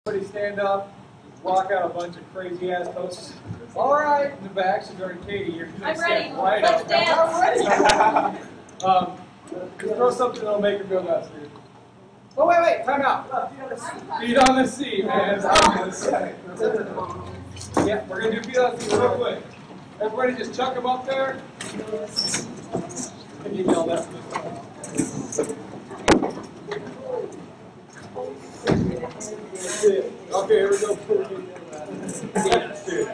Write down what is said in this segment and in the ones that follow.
Everybody stand up, walk out a bunch of crazy ass poses. All right, in the back, so during Katie, you're going to stand right up. Let's dance. Just throw something that'll make her feel best, dude. Oh, wait, time out. Feet on the seat, man. Yeah, we're going to do feet on the seat real quick. Everybody just chuck them up there. And you yell that for this one. That's it. Okay, here we go. Dance, dude.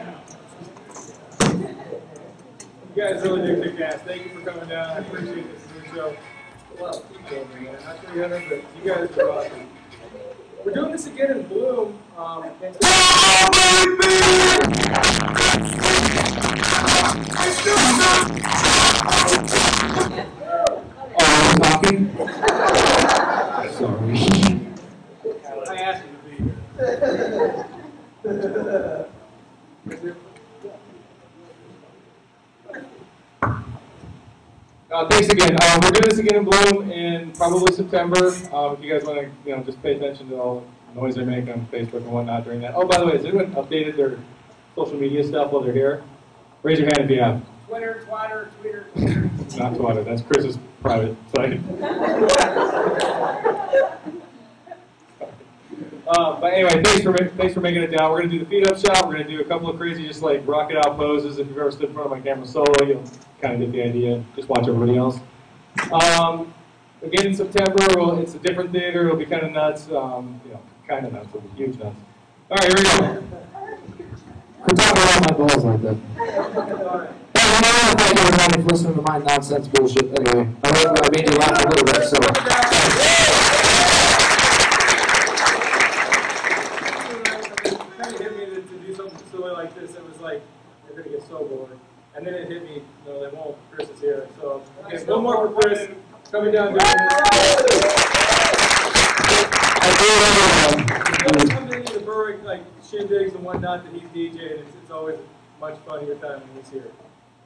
You guys really do kick ass. Thank you for coming down. I appreciate this new show. Well, keep going, man. Not 300, but you guys are awesome. We're doing this again in Bloom. Talking? Sorry. I asked you to be here. Thanks again. We're doing this again in Bloom in probably September. If you guys want to, just pay attention to all the noise they make on Facebook and whatnot during that. Oh, by the way, has anyone updated their social media stuff while they're here? Raise your hand if you have. Twitter, Twitter. Not Twitter. That's Chris's private site. But anyway, thanks for making it down. We're gonna do the feet up shot. We're gonna do a couple of crazy, just like rock it out poses. If you've ever stood in front of my camera solo, you'll kind of get the idea. Just watch everybody else. Again in September, it's a different theater. It'll be kind of nuts. Kind of nuts. It'll be huge nuts. All right, here we go. Quit talking about my balls like that. I thought you were having to listen to my nonsense bullshit anyway. I made you laugh a little bit, so. Like this, it was like, they're going to get so bored. And then it hit me, no, they won't. Chris is here. So, okay, one more for Chris. Coming down doing this. Come into the Berwick, like, shindigs and whatnot that he's DJing. It's always much funnier time when he's here.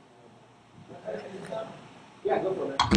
Yeah, go for it.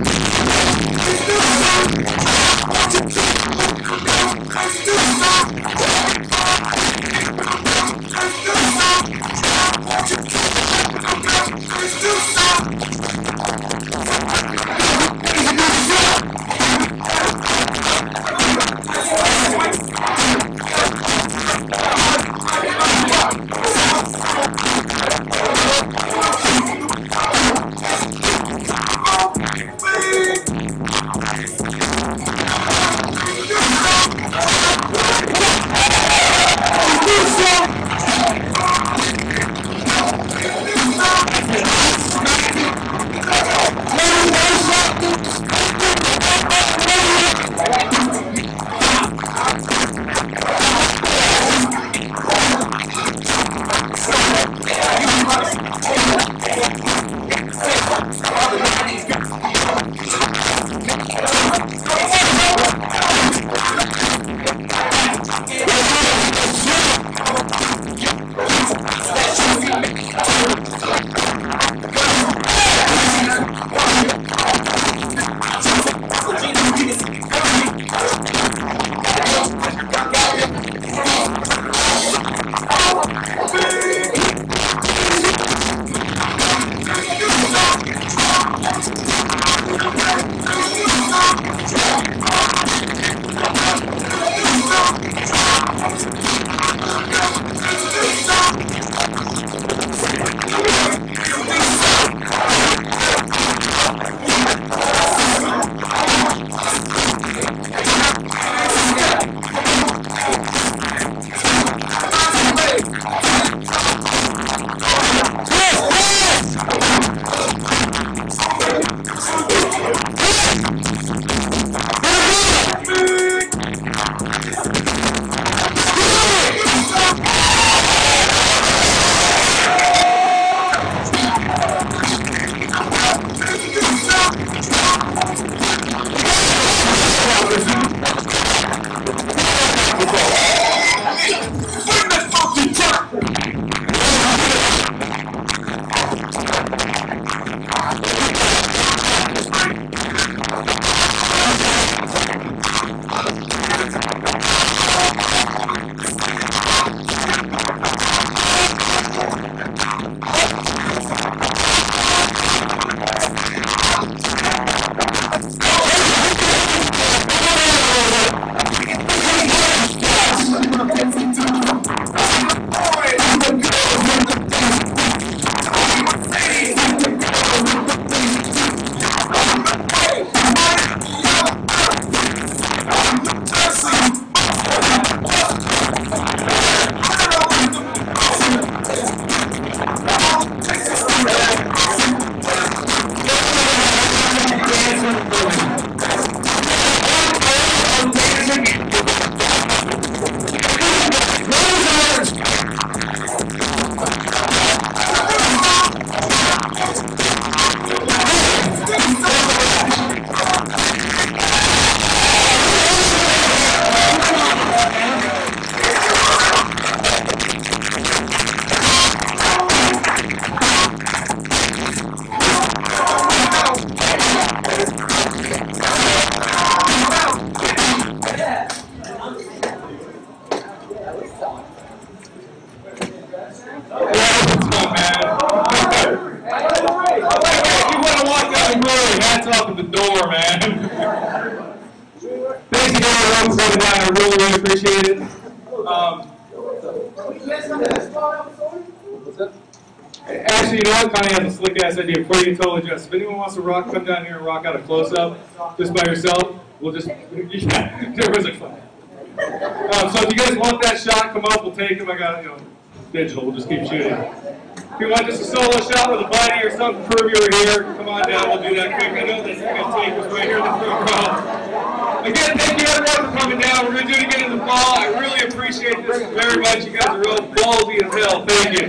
What's that? Actually, you know what? Connie has a slick ass idea. Before you get totally dressed, if anyone wants to rock, come down here and rock out a close up just by yourself. We'll just, yeah, everyone's like, fun. So if you guys want that shot, come up, we'll take them. I got, digital, we'll just keep shooting. If you want just a solo shot with a buddy or something, prove you were here, come on down, we'll do that quick. I know this tape is right here in the front row. Again, thank you everyone for coming down. We're going to do it again in the fall. I really appreciate this very much. You guys are real ballsy as hell. Thank you.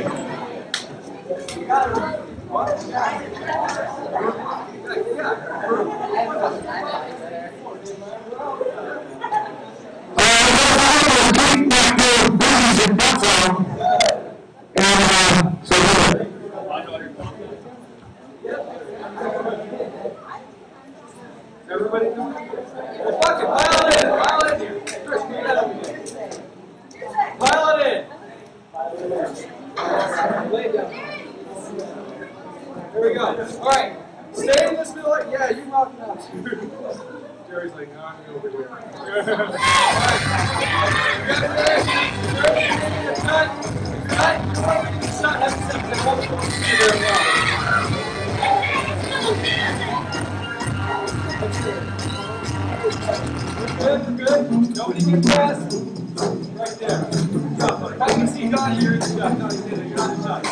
Everybody come on. Well, fuck it, pile it in. Chris, get that over here. Pile it in. Lay it down. There we go. All right. Stay in this middle. Yeah, you rock it out. Jerry's like, no, I'm over here. All right. Good. Nobody can pass. Right there. I can see Don here in the shot. No, he's in it. You're on the shot.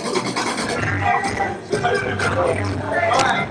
All right.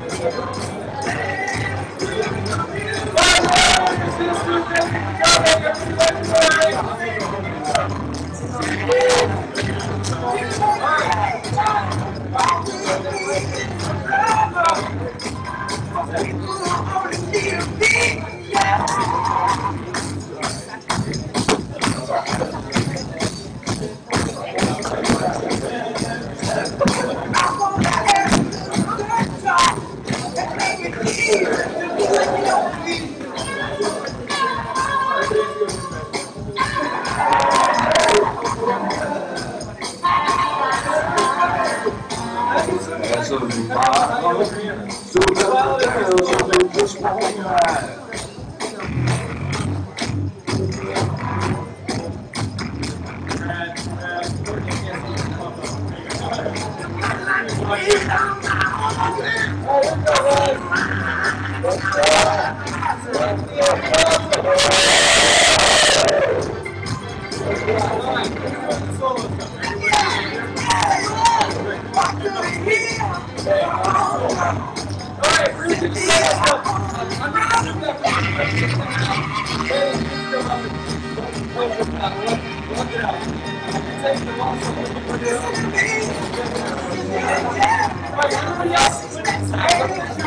Everybody else,